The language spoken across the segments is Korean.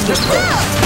공격 중.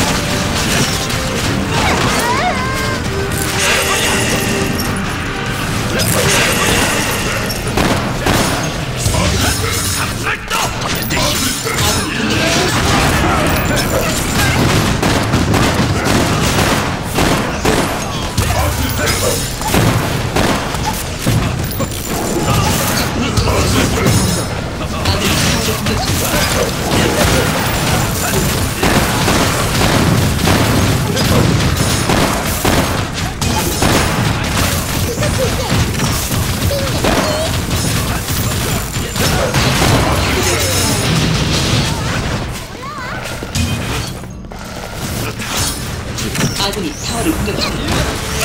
아군이 타워를 공격 중입니다.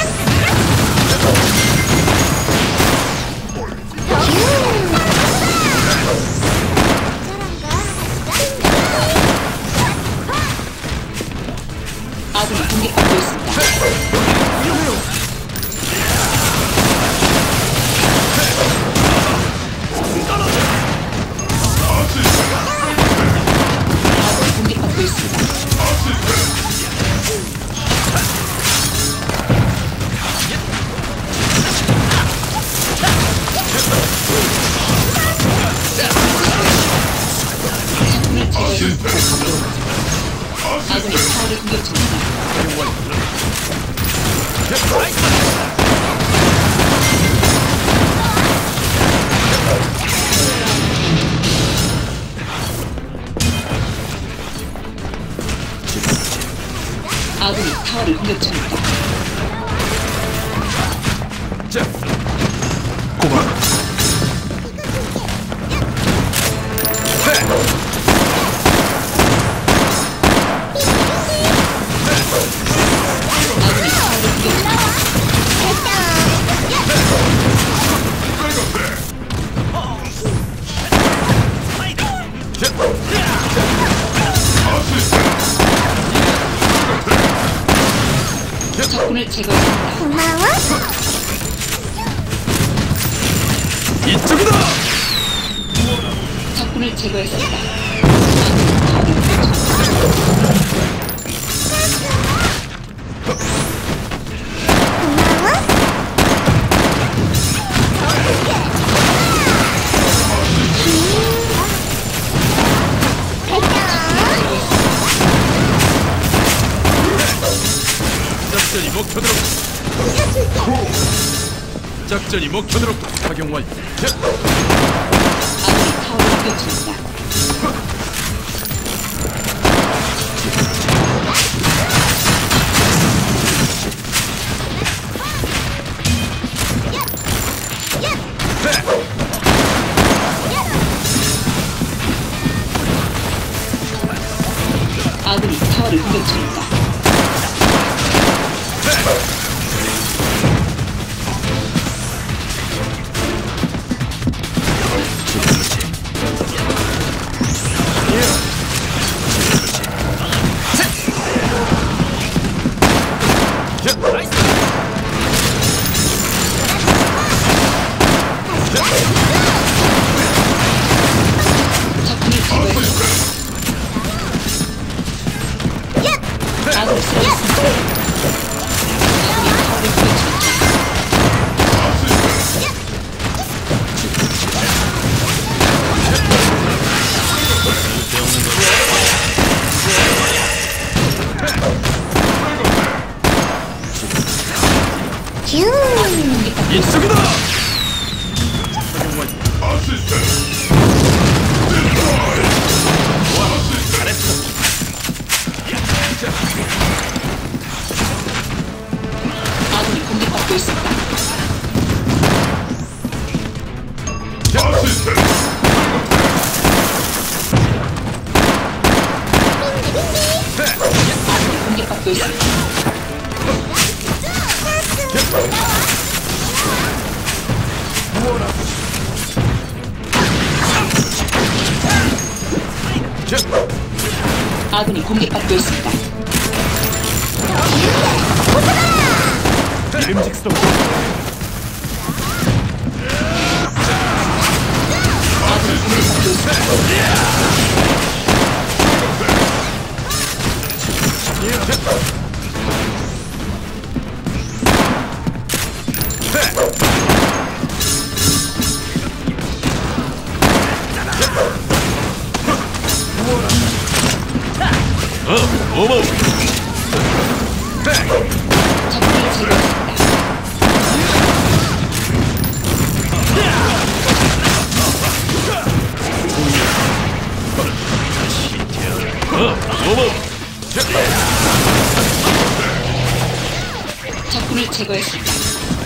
아군이 공격받고 있습니다. 아군이 공격받고 있습니다. 아군이 타워를 공격 중입니다. 아군이 타워를 공격 중입니다. 자, 고마워. 적군을 제거했습니다. 고마워. 이쪽이다. 적군을 제거했습니다. 작전이 목표대로. 작전이 목표대로 착용 완료. 아군이 타워를 공격 중입니다. 아군이 타워를 공격 중입니다. 아군이 쓰러졌습니다. 이쪽이다. 아군이 공격받고 있습니다. 공격받고 있습니다. 아군이 공격받고 있습니다. 믿음직스럽고. 아군이 공격받고 있습니다. 어머. 적군을 제거했습니다. 어머. 적군을 제거했습니다.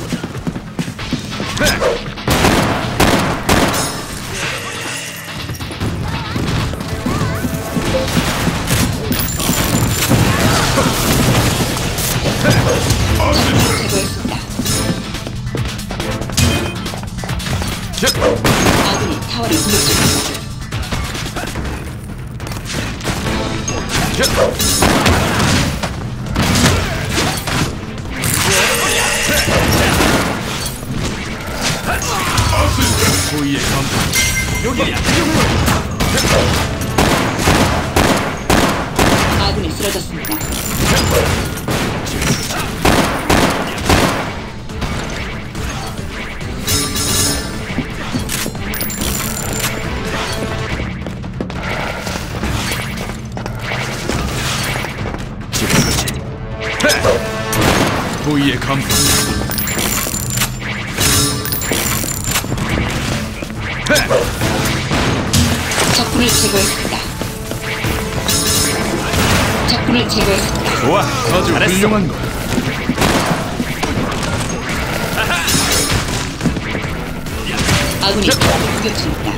적군을 제거했습니다. 아군이 타워를 공격 중입니다. 고의의 감정. 여기야. 아군이 쓰러졌습니다. 고의의 감정. 적군을 제거했습니다. 적군을 제거했습니다. 좋아. 아주 훌륭한 거. 아군이 타워를 공격 중입니다.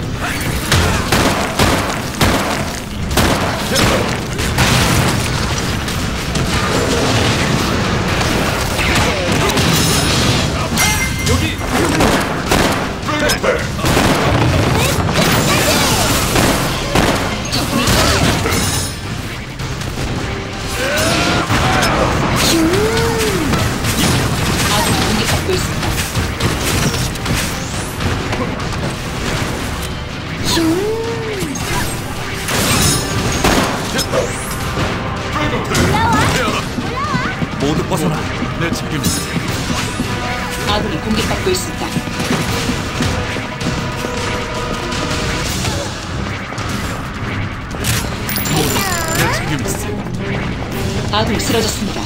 적군을 제거했습니다. 아군이 공격받고 있습니다. 모두 벗어나. 내 책임. 아군이 공격받고 있습니다. 내 책임 있어. 아군이 쓰러졌습니다.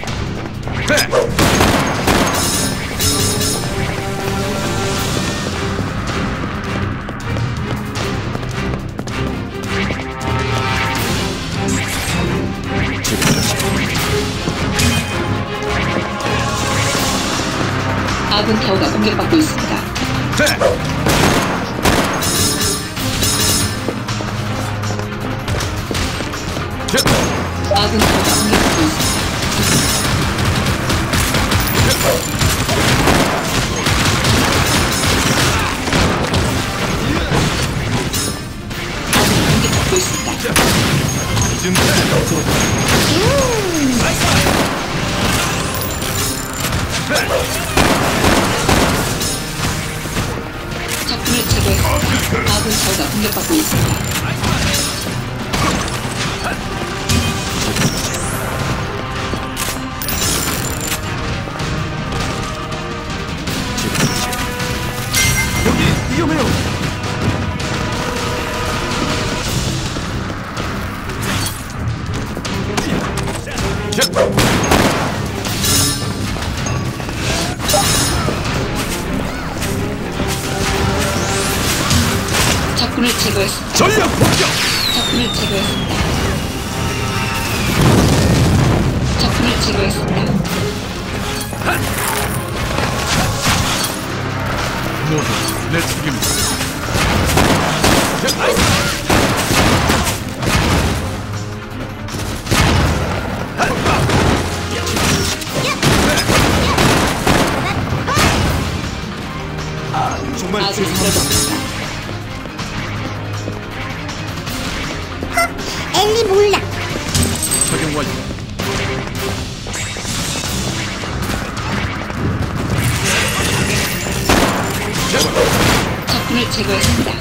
아군 타워가 공격받고 있습니다. 아군 타워가 공격받고 있습니다. 아군이 공격받고 있습니다. 적군을 제거했습니다. 아군 타워가 공격받고 있습니다. 여기 위험해요. 적군을 제거했습니다. 전략 폭격. 적군을 제거했습니다. 적군을 제거했습니다. 모두 내 책임 있어. 정말 아군이 쓰러졌습니다. 엘리 몰라. 착용 완료. 적군을 제거했습니다.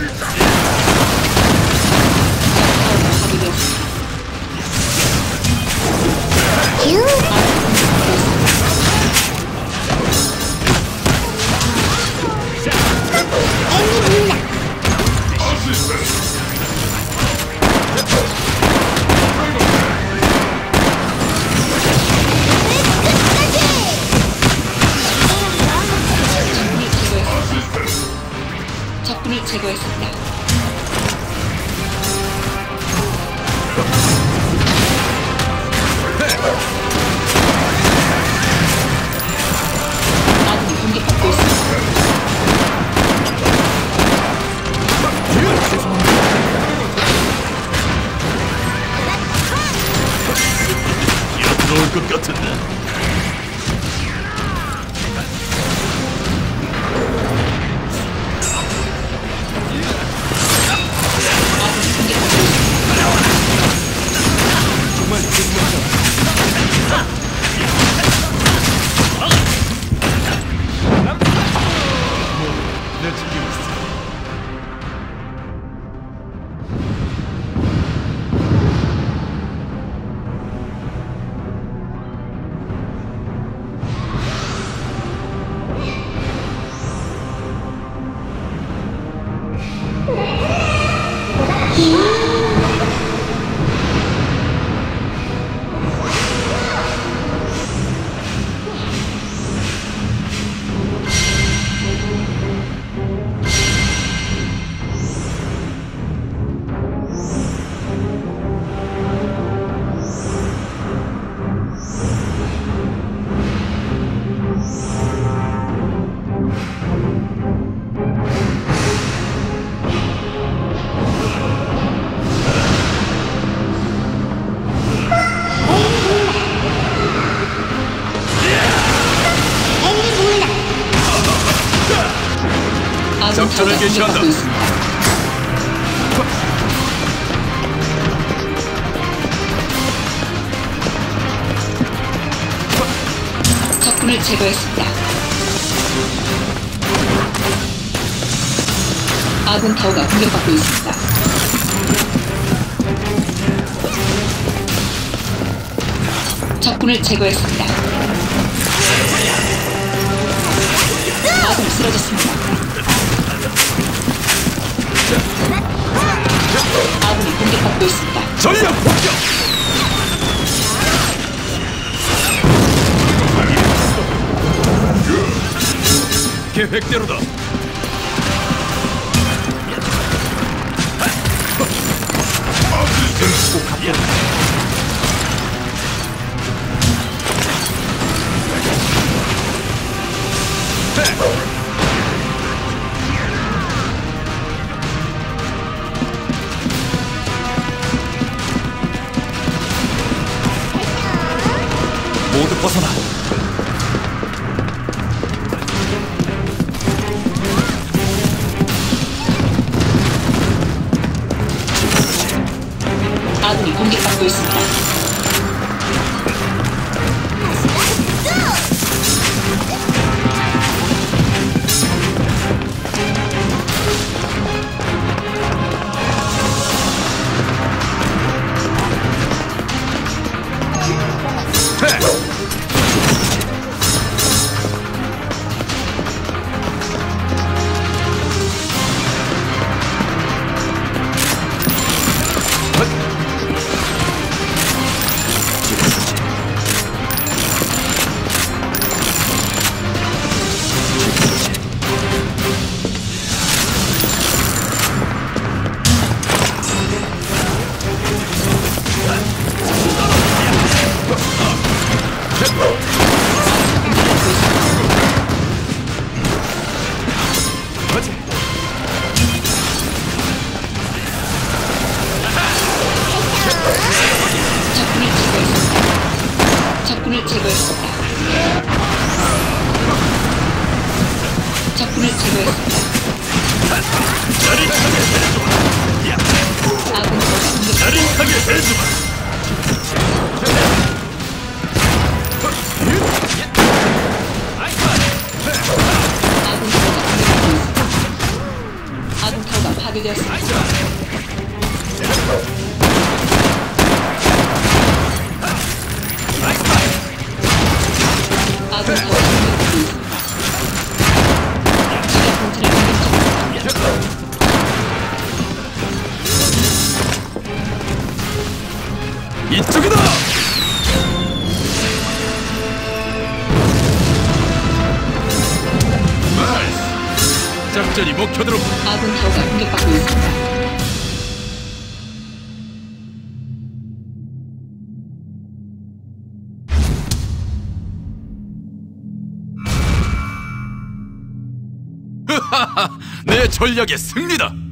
적군을 제거했습니다. 아군이 공격받고 있습니다. 들어올 것 같은데. 정말 내 책임이 있어. 적절을 개시한다. 적군을 제거했습니다. 아군 타워가 공격받고 있습니다. 적군을 제거했습니다. 아군 쓰러졌습니다. 아군이 공격받고 있습니다. 전력 폭격! 계획대로다. 모두 벗어나. 아군이 공격받고 있습니다. 적군을 제거했습니다. 적군을 제거했습니다. 짜릿하게 해주마. 아군 타워가 공격받고 짜릿하게 해주마. 아군 타워가 준비되었습니다. 아군 타워가 공격받고 있습니다. 지하 본진을 공격 중입니다. 이쪽이다! 나이스! 작전이 목표대로 아군 타워가 공격받고 있습니다. 내 전략의 승리다!